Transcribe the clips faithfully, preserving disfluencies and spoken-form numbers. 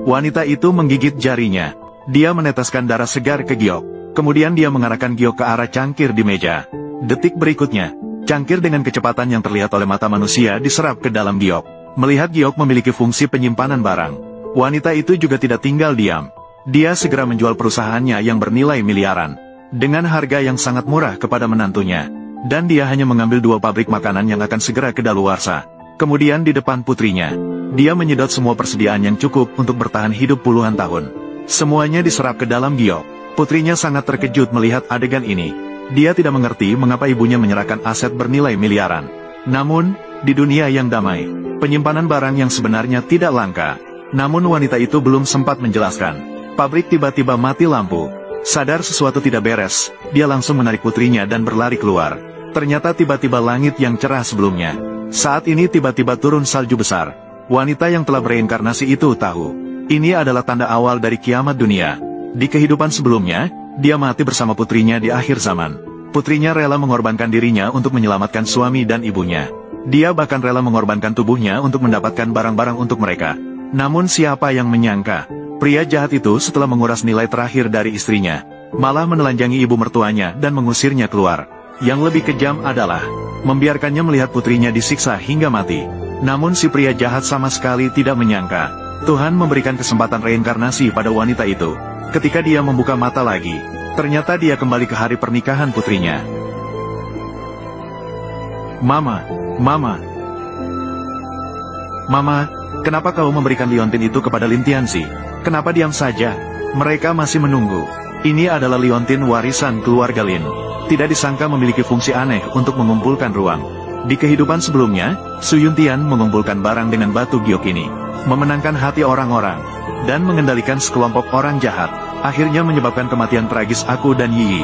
Wanita itu menggigit jarinya. Dia meneteskan darah segar ke giok. Kemudian dia mengarahkan giok ke arah cangkir di meja. Detik berikutnya, cangkir dengan kecepatan yang terlihat oleh mata manusia diserap ke dalam giok. Melihat giok memiliki fungsi penyimpanan barang, wanita itu juga tidak tinggal diam. Dia segera menjual perusahaannya yang bernilai miliaran dengan harga yang sangat murah kepada menantunya. Dan dia hanya mengambil dua pabrik makanan yang akan segera kedaluarsa. Kemudian di depan putrinya, dia menyedot semua persediaan yang cukup untuk bertahan hidup puluhan tahun. Semuanya diserap ke dalam giok. Putrinya sangat terkejut melihat adegan ini. Dia tidak mengerti mengapa ibunya menyerahkan aset bernilai miliaran. Namun, di dunia yang damai, penyimpanan barang yang sebenarnya tidak langka. Namun wanita itu belum sempat menjelaskan. Pabrik tiba-tiba mati lampu. Sadar sesuatu tidak beres, dia langsung menarik putrinya dan berlari keluar. Ternyata tiba-tiba langit yang cerah sebelumnya. Saat ini tiba-tiba turun salju besar. Wanita yang telah bereinkarnasi itu tahu. Ini adalah tanda awal dari kiamat dunia. Di kehidupan sebelumnya, dia mati bersama putrinya di akhir zaman. Putrinya rela mengorbankan dirinya untuk menyelamatkan suami dan ibunya. Dia bahkan rela mengorbankan tubuhnya untuk mendapatkan barang-barang untuk mereka. Namun siapa yang menyangka, pria jahat itu setelah menguras nilai terakhir dari istrinya, malah menelanjangi ibu mertuanya dan mengusirnya keluar. Yang lebih kejam adalah, membiarkannya melihat putrinya disiksa hingga mati. Namun si pria jahat sama sekali tidak menyangka, Tuhan memberikan kesempatan reinkarnasi pada wanita itu. Ketika dia membuka mata lagi, ternyata dia kembali ke hari pernikahan putrinya. Mama, Mama, Mama, kenapa kau memberikan liontin itu kepada Lintiansi? Kenapa diam saja? Mereka masih menunggu. Ini adalah liontin warisan keluarga Lin. Tidak disangka memiliki fungsi aneh untuk mengumpulkan ruang. Di kehidupan sebelumnya, Su Yuntian mengumpulkan barang dengan batu giok ini, memenangkan hati orang-orang, dan mengendalikan sekelompok orang jahat, akhirnya menyebabkan kematian tragis aku dan Yi.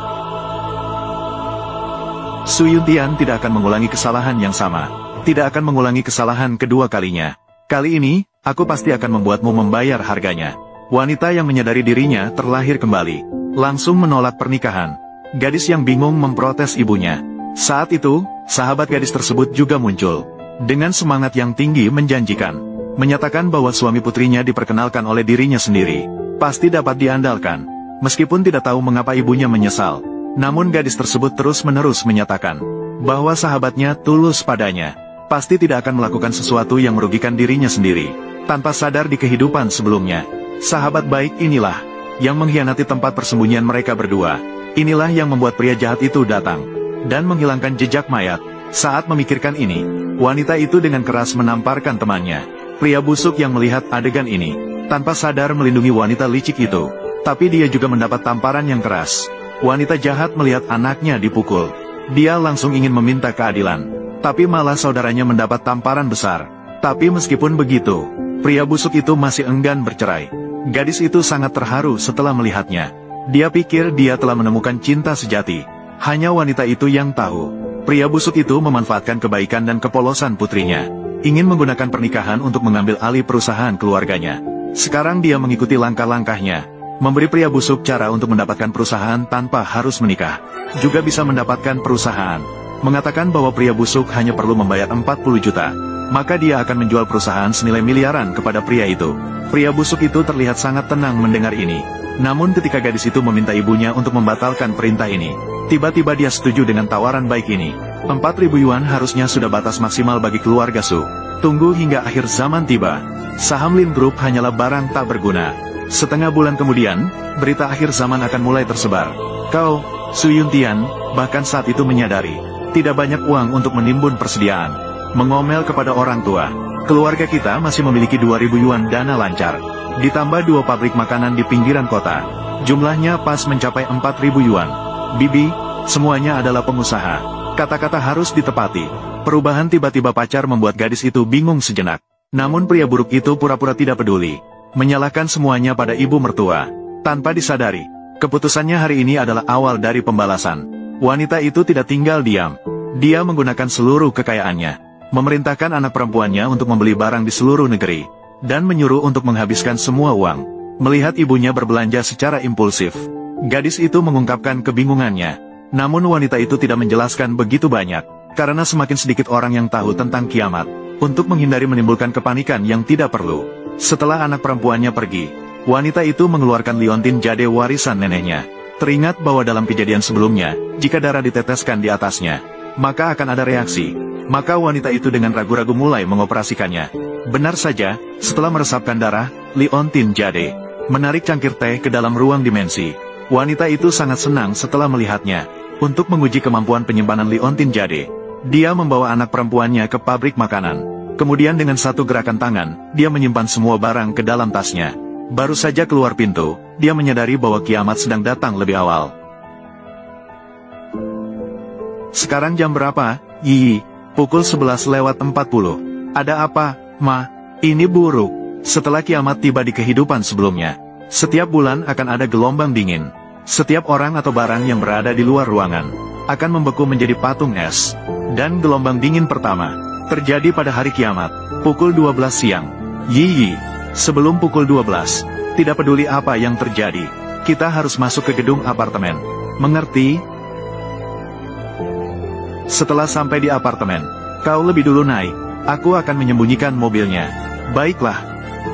Su Yuntian tidak akan mengulangi kesalahan yang sama, tidak akan mengulangi kesalahan kedua kalinya. Kali ini, aku pasti akan membuatmu membayar harganya. Wanita yang menyadari dirinya terlahir kembali, langsung menolak pernikahan. Gadis yang bingung memprotes ibunya. Saat itu, sahabat gadis tersebut juga muncul. Dengan semangat yang tinggi menjanjikan. Menyatakan bahwa suami putrinya diperkenalkan oleh dirinya sendiri. Pasti dapat diandalkan. Meskipun tidak tahu mengapa ibunya menyesal. Namun gadis tersebut terus-menerus menyatakan bahwa sahabatnya tulus padanya. Pasti tidak akan melakukan sesuatu yang merugikan dirinya sendiri. Tanpa sadar di kehidupan sebelumnya, sahabat baik inilah yang mengkhianati tempat persembunyian mereka berdua. Inilah yang membuat pria jahat itu datang dan menghilangkan jejak mayat. Saat memikirkan ini, wanita itu dengan keras menamparkan temannya. Pria busuk yang melihat adegan ini, tanpa sadar melindungi wanita licik itu. Tapi dia juga mendapat tamparan yang keras. Wanita jahat melihat anaknya dipukul. Dia langsung ingin meminta keadilan. Tapi malah saudaranya mendapat tamparan besar. Tapi meskipun begitu, pria busuk itu masih enggan bercerai. Gadis itu sangat terharu setelah melihatnya. Dia pikir dia telah menemukan cinta sejati. Hanya wanita itu yang tahu. Pria busuk itu memanfaatkan kebaikan dan kepolosan putrinya. Ingin menggunakan pernikahan untuk mengambil alih perusahaan keluarganya. Sekarang dia mengikuti langkah-langkahnya. Memberi pria busuk cara untuk mendapatkan perusahaan tanpa harus menikah. Juga bisa mendapatkan perusahaan. Mengatakan bahwa pria busuk hanya perlu membayar empat puluh juta. Maka dia akan menjual perusahaan senilai miliaran kepada pria itu. Pria busuk itu terlihat sangat tenang mendengar ini. Namun ketika gadis itu meminta ibunya untuk membatalkan perintah ini, tiba-tiba dia setuju dengan tawaran baik ini. empat ribu yuan harusnya sudah batas maksimal bagi keluarga Su. Tunggu hingga akhir zaman tiba. Saham Lin Group hanyalah barang tak berguna. Setengah bulan kemudian, berita akhir zaman akan mulai tersebar. Kau, Su Yuntian, bahkan saat itu menyadari, tidak banyak uang untuk menimbun persediaan. Mengomel kepada orang tua. Keluarga kita masih memiliki dua ribu yuan dana lancar. Ditambah dua pabrik makanan di pinggiran kota. Jumlahnya pas mencapai empat ribu yuan. Bibi, semuanya adalah pengusaha. Kata-kata harus ditepati. Perubahan tiba-tiba pacar membuat gadis itu bingung sejenak. Namun pria buruk itu pura-pura tidak peduli. Menyalahkan semuanya pada ibu mertua. Tanpa disadari, keputusannya hari ini adalah awal dari pembalasan. Wanita itu tidak tinggal diam. Dia menggunakan seluruh kekayaannya. Memerintahkan anak perempuannya untuk membeli barang di seluruh negeri. Dan menyuruh untuk menghabiskan semua uang. Melihat ibunya berbelanja secara impulsif, gadis itu mengungkapkan kebingungannya. Namun wanita itu tidak menjelaskan begitu banyak, karena semakin sedikit orang yang tahu tentang kiamat. Untuk menghindari menimbulkan kepanikan yang tidak perlu, Setelah anak perempuannya pergi, wanita itu mengeluarkan liontin jade warisan neneknya. Teringat bahwa dalam kejadian sebelumnya, jika darah diteteskan di atasnya, maka akan ada reaksi. Maka wanita itu dengan ragu-ragu mulai mengoperasikannya. Benar saja, setelah meresapkan darah, liontin jade menarik cangkir teh ke dalam ruang dimensi. Wanita itu sangat senang setelah melihatnya. Untuk menguji kemampuan penyimpanan liontin jade, dia membawa anak perempuannya ke pabrik makanan. Kemudian dengan satu gerakan tangan, dia menyimpan semua barang ke dalam tasnya. Baru saja keluar pintu, dia menyadari bahwa kiamat sedang datang lebih awal. Sekarang jam berapa, Yi? Pukul sebelas lewat empat puluh. Ada apa, Ma? Ini buruk. Setelah kiamat tiba di kehidupan sebelumnya, setiap bulan akan ada gelombang dingin. Setiap orang atau barang yang berada di luar ruangan akan membeku menjadi patung es. Dan gelombang dingin pertama terjadi pada hari kiamat, pukul dua belas siang. Yi, sebelum pukul dua belas, tidak peduli apa yang terjadi, kita harus masuk ke gedung apartemen. Mengerti? Setelah sampai di apartemen, kau lebih dulu naik. Aku akan menyembunyikan mobilnya. Baiklah.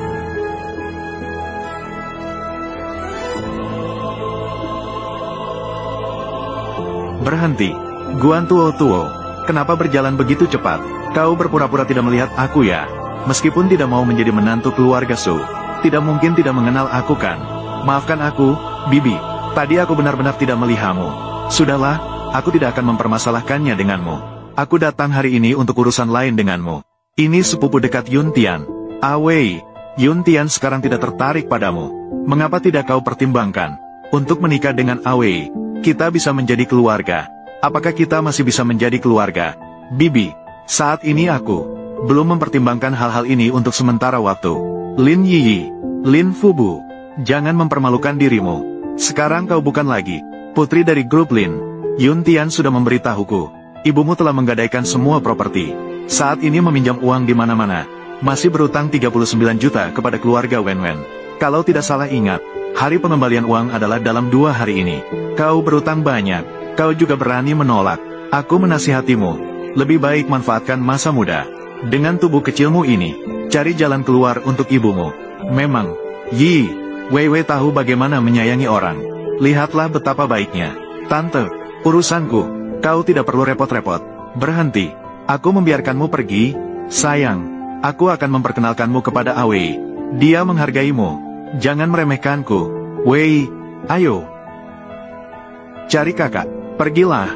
Berhenti. Guan Tuo Tuo, kenapa berjalan begitu cepat? Kau berpura-pura tidak melihat aku ya? Meskipun tidak mau menjadi menantu keluarga Su, tidak mungkin tidak mengenal aku kan? Maafkan aku, Bibi. Tadi aku benar-benar tidak melihatmu. Sudahlah, aku tidak akan mempermasalahkannya denganmu. Aku datang hari ini untuk urusan lain denganmu. Ini sepupu dekat Yun Tian. Awei, Yun Tian sekarang tidak tertarik padamu. Mengapa tidak kau pertimbangkan untuk menikah dengan Awei? Kita bisa menjadi keluarga. Apakah kita masih bisa menjadi keluarga? Bibi, saat ini aku belum mempertimbangkan hal-hal ini untuk sementara waktu. Lin Yi, Lin Fubu, jangan mempermalukan dirimu. Sekarang kau bukan lagi putri dari grup Lin. Yun Tian sudah memberitahuku, ibumu telah menggadaikan semua properti. Saat ini meminjam uang di mana-mana. Masih berutang tiga puluh sembilan juta kepada keluarga Wen Wen. Kalau tidak salah ingat, hari pengembalian uang adalah dalam dua hari ini. Kau berutang banyak, kau juga berani menolak. Aku menasihatimu, lebih baik manfaatkan masa muda. Dengan tubuh kecilmu ini, cari jalan keluar untuk ibumu. Memang, Yi, Wei Wei tahu bagaimana menyayangi orang. Lihatlah betapa baiknya. Tante, urusanku, kau tidak perlu repot-repot. Berhenti, aku membiarkanmu pergi. Sayang, aku akan memperkenalkanmu kepada Awei. Dia menghargaimu. Jangan meremehkanku. Wei, ayo. Cari kakak, pergilah.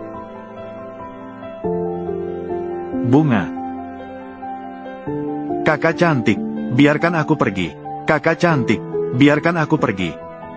Bunga. Kakak cantik, biarkan aku pergi. Kakak cantik, biarkan aku pergi.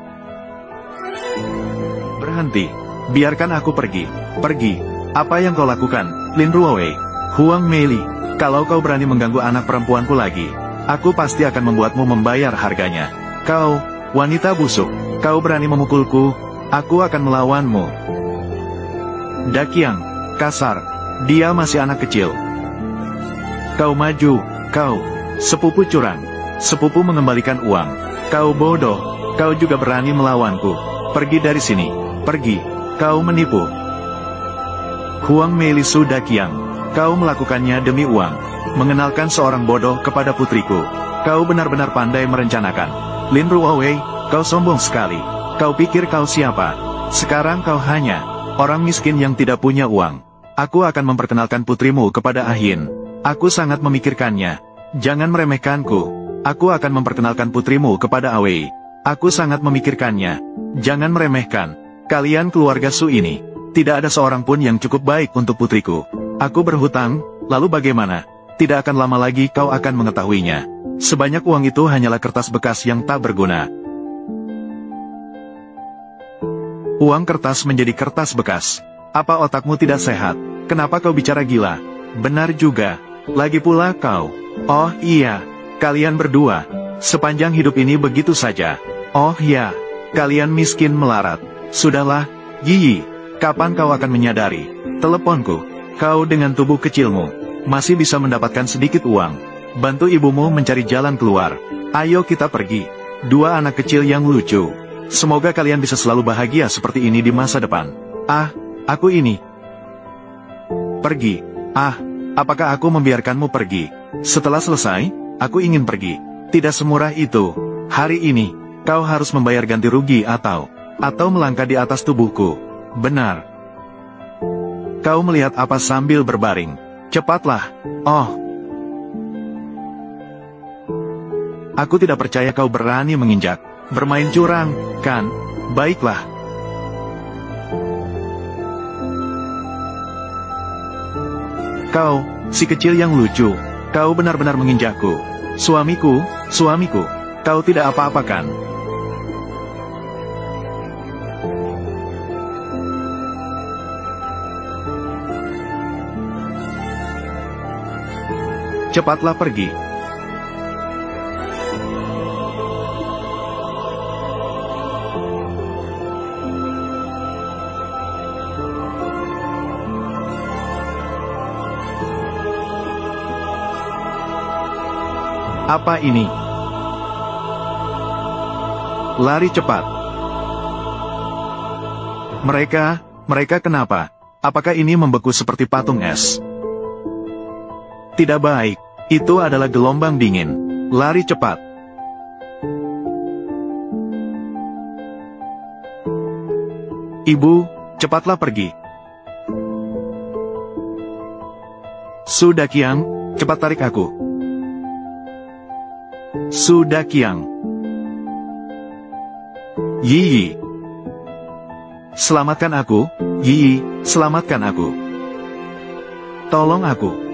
Berhenti, biarkan aku pergi. Pergi. Apa yang kau lakukan, Lin Ruowei? Huang Meili, kalau kau berani mengganggu anak perempuanku lagi, aku pasti akan membuatmu membayar harganya. Kau, wanita busuk, kau berani memukulku, aku akan melawanmu. Dakiang, kasar, dia masih anak kecil. Kau maju, kau, sepupu curang, sepupu mengembalikan uang. Kau bodoh, kau juga berani melawanku. Pergi dari sini, pergi, kau menipu. Huang Meilisu Dakiang, kau melakukannya demi uang, mengenalkan seorang bodoh kepada putriku. Kau benar-benar pandai merencanakan. Lin Ruowei, kau sombong sekali. Kau pikir kau siapa? Sekarang kau hanya orang miskin yang tidak punya uang. Aku akan memperkenalkan putrimu kepada Ahin. Aku sangat memikirkannya. Jangan meremehkanku. Aku akan memperkenalkan putrimu kepada Awei. Aku sangat memikirkannya. Jangan meremehkan. Kalian keluarga Su ini, tidak ada seorang pun yang cukup baik untuk putriku. Aku berhutang, lalu bagaimana? Tidak akan lama lagi kau akan mengetahuinya. Sebanyak uang itu hanyalah kertas bekas yang tak berguna. Uang kertas menjadi kertas bekas. Apa otakmu tidak sehat? Kenapa kau bicara gila? Benar juga. Lagi pula kau. Oh iya, kalian berdua. Sepanjang hidup ini begitu saja. Oh ya, kalian miskin melarat. Sudahlah, Yi, kapan kau akan menyadari? Teleponku, kau dengan tubuh kecilmu, masih bisa mendapatkan sedikit uang. Bantu ibumu mencari jalan keluar. Ayo kita pergi. Dua anak kecil yang lucu. Semoga kalian bisa selalu bahagia seperti ini di masa depan. Ah, aku ini. Pergi. Ah, apakah aku membiarkanmu pergi? Setelah selesai, aku ingin pergi. Tidak semurah itu. Hari ini, kau harus membayar ganti rugi atau, atau melangkah di atas tubuhku. Benar. Kau melihat apa sambil berbaring? Cepatlah. Oh. Aku tidak percaya kau berani menginjak. Bermain curang, kan? Baiklah. Kau, si kecil yang lucu. Kau benar-benar menginjakku. Suamiku, suamiku. Kau tidak apa-apa kan? Cepatlah pergi. Apa ini? Lari cepat. Mereka, mereka kenapa? Apakah ini membeku seperti patung es? Tidak baik. Itu adalah gelombang dingin. Lari cepat. Ibu, cepatlah pergi. Sudah Kiang, cepat tarik aku. Sudah Kiang. Yi. Selamatkan aku, Yi, selamatkan aku. Tolong aku.